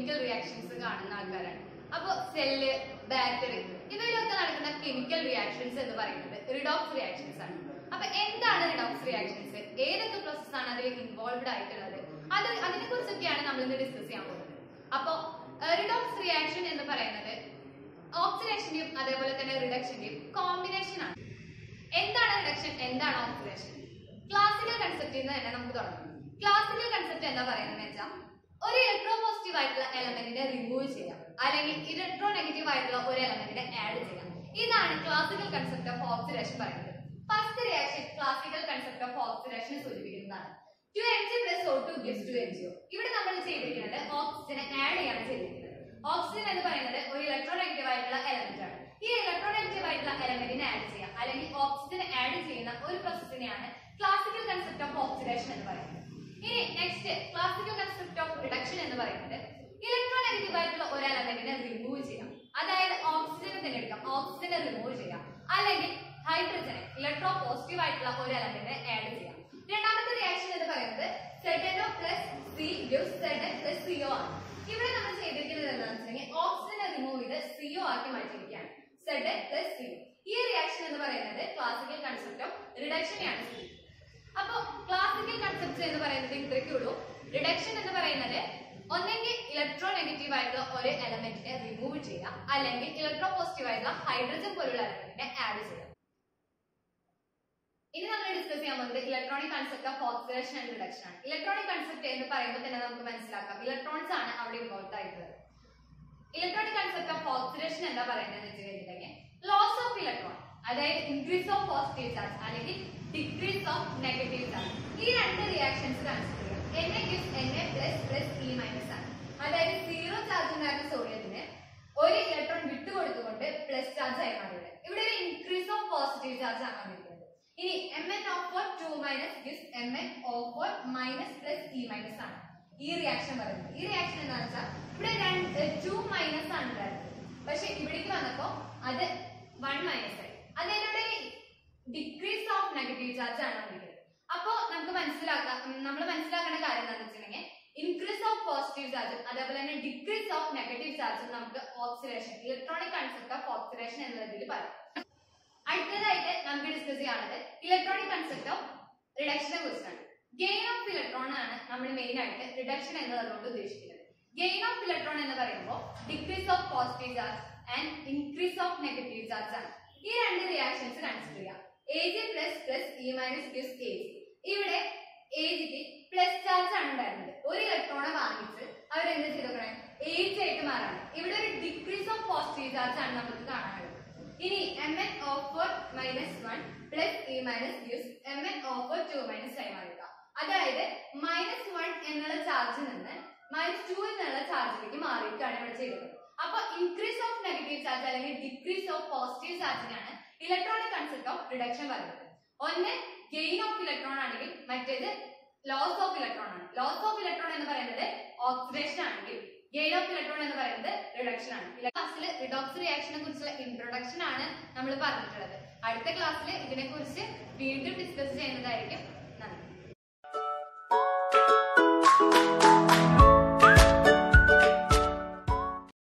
Chemical reactions കാണുന്ന ആൾക്കാരാണ്. അപ്പൊ സെല്ല്, ബാറ്ററി ഇവയിലൊക്കെ നടക്കുന്ന കെമിക്കൽ റിയാക്ഷൻസ് എന്ന് പറയുന്നത് റിഡോക്സ് റിയാക്ഷൻസ് ആണ്. അപ്പൊ എന്താണ് റിഡോക്സ് റിയാക്ഷൻസ്, ഏതൊക്കെ പ്രോസസ് ആണ് അതിൽ ഇൻവോൾവ്ഡ് ആയിട്ടുള്ളത്, അതിനെ കുറിച്ചൊക്കെയാണ് നമ്മൾ ഇന്ന് ഡിസ്കസ് ചെയ്യാൻ പോകുന്നത്. അപ്പൊ റിഡോക്സ് റിയാക്ഷൻ എന്ന് പറയുന്നത് ഓക്സിഡേഷന്റെയും അതേപോലെ തന്നെ റിഡക്ഷന്റെയും കോമ്പിനേഷൻ ആണ്. എന്താണ് റിഡക്ഷൻ, എന്താണ് ഓക്സിഡേഷൻ? ക്ലാസിക്കൽ കൺസെപ്റ്റിൽ നിന്ന് തന്നെ നമുക്ക് തുടങ്ങാം. ക്ലാസിക്കൽ കൺസെപ്റ്റ് എന്താ പറയുന്നത് വെച്ചാൽ ഒരു ഇലക്ട്രോ പോസിറ്റീവ് ആയിട്ടുള്ള എലമെന്റിനെ റിമൂവ് ചെയ്യാം, അല്ലെങ്കിൽ ഇലക്ട്രോ നെഗറ്റീവ് ആയിട്ടുള്ള ഒരു എലമെന്റിനെ ആഡ് ചെയ്യാം. ഇതാണ് ക്ലാസിക്കൽ കൺസെപ്റ്റ് ഓഫ് ഓക്സിഡേഷൻ പറയുന്നത്. First reaction classical concept of oxidation സൂചിപ്പിക്കുന്നതാണ്. 2Mg + O2 gives 2MgO. ഇവിടെ നമ്മൾ ചെയ്തിരിക്കുന്നത് ഓക്സിജനെ ആഡ് ചെയ്യാണ് ചെയ്തിരിക്കുന്നത്. ഓക്സിജൻ എന്ന് പറയുന്നത് ഒരു ഇലക്ട്രോ നെഗറ്റീവ് ആയിട്ടുള്ള എലമെന്റ് ആണ്. ഈ ഇലക്ട്രോ നെഗറ്റീവ് ആയിട്ടുള്ള എലമെന്റിനെ ആഡ് ചെയ്യാം, അല്ലെങ്കിൽ ഓക്സിജനെ ആഡ് ചെയ്യുന്ന ഒരു പ്രോസസ്സിനെയാണ് ക്ലാസിക്കൽ കൺസെപ്റ്റ് ഓഫ് ഓക്സിഡേഷൻ എന്ന് പറയുന്നത്. ഇനി next classical concept of reduction എന്ന് പറയുന്നത് ഇലക്ട്രോ നെഗറ്റീവ് ആയിട്ടുള്ള ഒരു എലമെന്റിനെ റിമൂവ് ചെയ്യാം, അതായത് ഓക്സിജനെ തന്നെ എടുക്കാം, ഓക്സിജനെ റിമൂവ് ചെയ്യാം, അല്ലെങ്കിൽ ഹൈഡ്രജനെ ഇലക്ട്രോ പോസിറ്റീവ് ആയിട്ടുള്ള ഒരു എലമെന്റിനെ ആഡ് ചെയ്യാം. രണ്ടാമത്തെ റിയാക്ഷൻ എന്ന് പറയുന്നത് ZnO + C gives Zn + CO ആണ്. ഇവിടെ നമ്മൾ ചെയ്തിരിക്കുന്നത് എന്താണെന്ന് വെച്ചാൽ ഓക്സിജനെ റിമൂവ് ചെയ്ത് CO ആക്കി മാറ്റിയിരിക്കുകയാണ്, Zn + CO. ഈ റിയാക്ഷൻ എന്ന് പറയുന്നത് ക്ലാസിക്കൽ കൺസെപ്റ്റ് ഓഫ് റിഡക്ഷനെയാണ്. അപ്പൊ ക്ലാസിക്കൽ കൺസെപ്റ്റ് എന്ന് പറയുന്നത് ഇത്രയ്ക്കേ ഉള്ളൂ. റിഡക്ഷൻ എന്ന് പറയുന്നത് ഒന്നെങ്കിൽ ഇലക്ട്രോ നെഗറ്റീവ് ആയിട്ടുള്ള ഒരു എലമെന്റിനെ റിമൂവ് ചെയ്യാം, അല്ലെങ്കിൽ ഇലക്ട്രോ പോസിറ്റീവ് ആയിട്ടുള്ള ഹൈഡ്രജൻ പോലുള്ള എലമെന്റിനെ ആഡ് ചെയ്യാം. ഇനി നമ്മൾ ഡിസ്കസ് ചെയ്യാൻ പോകുന്നത് electronic concept of oxidation and reduction ആണ്. ഇലക്ട്രോണിക് കൺസെപ്റ്റ് എന്ന് പറയുമ്പോൾ തന്നെ നമുക്ക് മനസ്സിലാക്കാം ഇലക്ട്രോൺസ് ആണ് അവിടെ ഇൻവോൾവ് ആയിട്ടുള്ളത്. ഇലക്ട്രോണിക് കൺസെപ്റ്റ് ഓഫ് ഓക്സിഡേഷൻ എന്താ പറയുന്നത് വെച്ച് കഴിഞ്ഞിട്ടുണ്ടെങ്കിൽ ലോസ് ഓഫ് ഇലക്ട്രോൺ, അതായത് ഇൻക്രീസ് ഓഫ് പോസിറ്റീവ് ചാർജ് അല്ലെങ്കിൽ ഡിക്രീസ് ഓഫ് നെഗറ്റീവ് ചാർജ്, ഈ രണ്ട് റിയാക്ഷൻസ് കൺസിഡർ ചെയ്യാം. Na gives Na++ E- ആണ്. അതായത് 0 ചാർജ് ഉണ്ടായിരുന്ന സോഡിയത്തിന് ഒരു ഇലക്ട്രോൺ വിട്ടുകൊടുത്തുകൊണ്ട് പ്ലസ് ചാർജ് ആയി മാറിയത്. ഇവിടെ ഒരു ഇൻക്രീസ് ഓഫ് പോസിറ്റീവ് ചാർജ് ആണ് വന്നിരിക്കുന്നത്. ഇനി MnO4 2- gives MnO4 -+E- ആണ് ഈ റിയാക്ഷൻ പറയുന്നത്. ഈ റിയാക്ഷൻ എന്താണെന്ന് വെച്ചാൽ ഇവിടെ 2 മൈനസ് ആണ് ഉണ്ടായിരുന്നത്, പക്ഷെ ഇവിടേക്ക് വന്നപ്പോ അത് 1 മൈനസ് ആയി. അതിനോട് ഡിക്രീസ് ഓഫ് നെഗറ്റീവ് ചാർജ് ആണ് വന്നിരിക്കുന്നത്. അപ്പോ നമുക്ക് നമ്മൾ മനസ്സിലാക്കേണ്ട കാര്യം എന്താണെന്ന് വെച്ചിട്ടുണ്ടെങ്കിൽ ഇൻക്രീസ് ഓഫ് പോസിറ്റീവ് ചാർജ് അതേപോലെ തന്നെ ഡിക്രീസ് ഓഫ് നെഗറ്റീവ് ചാർജ് നമുക്ക് oxidation, electronic concept of oxidation എന്നതിൽ പറയാം. അടുത്തതായിട്ട് നമുക്ക് ഡിസ്കസ് ചെയ്യാനുള്ളത് ഇലക്ട്രോണിക് കൺസെപ്റ്റ് ഓഫ് റിഡക്ഷനെ കുറിച്ചാണ്. ഗെയിൻ ഓഫ് ഇലക്ട്രോൺ ആണ് നമ്മൾ മെയിൻ ആയിട്ട് റിഡക്ഷൻ എന്നതുകൊണ്ട് ഉദ്ദേശിക്കുന്നത്. ഗെയിൻ ഓഫ് ഇലക്ട്രോൺ എന്ന് പറയുമ്പോൾ decrease of positive charge and increase of negative charge ആണ്. ഈ രണ്ട് റിയാക്ഷൻസ് കൺസിഡർ ചെയ്യാം. Ag++ E- gives Ag. ഇവിടെ Agക്ക് പ്ലസ് ചാർജ് ആണ് ഉണ്ടായിരുന്നത്. ഒരു ഇലക്ട്രോണെ വാങ്ങിച്ച് അവരെന്ത് ചെയ്തോക്കണേ, Ag ആയിട്ട് മാറാണ്. ഇവിടെ ഒരു ഡിക്രീസ് ഓഫ് പോസിറ്റീവ് ചാർജ് ആണ് നമുക്ക് കാണാനുള്ളത്. ഇനി MnO4 -1 + E- gives MnO4 2- ആയി മാറുക. അതായത് -1 എന്നുള്ള ചാർജിൽ നിന്ന് -2 എന്നുള്ള ചാർജിലേക്ക് മാറിയിട്ടാണ് ഇവിടെ ചെയ്തത്. അപ്പൊ ഇൻക്രീസ് ഓഫ് നെഗറ്റീവ് ചാർജ് അല്ലെങ്കിൽ ഡിക്രീസ് ഓഫ് പോസിറ്റീവ് ചാർജിനാണ് ഇലക്ട്രോണിക് കൺസെപ്റ്റ് ഓഫ് റിഡക്ഷൻ പറയുന്നത്. ഒന്ന് ഗെയിൻ ഓഫ് ഇലക്ട്രോൺ ആണെങ്കിൽ മറ്റേത് ലോസ് ഓഫ് ഇലക്ട്രോൺ ആണ്. ലോസ് ഓഫ് ഇലക്ട്രോൺ എന്ന് പറയുന്നത് ഓക്സിഡേഷൻ ആണെങ്കിൽ ഗെയിൻ ഓഫ് ഇലക്ട്രോൺ എന്ന് പറയുന്നത് റിഡക്ഷൻ ആണ്. ക്ലാസ്സിൽ റിഡോക്സ് റിയാക്ഷനെ കുറിച്ചുള്ള ഇൻട്രൊഡക്ഷൻ ആണ് നമ്മൾ പറഞ്ഞിട്ടുള്ളത്. അടുത്ത ക്ലാസ്സിൽ ഇതിനെ കുറിച്ച് വീണ്ടും ഡിസ്കസ് ചെയ്യുന്നതായിരിക്കും.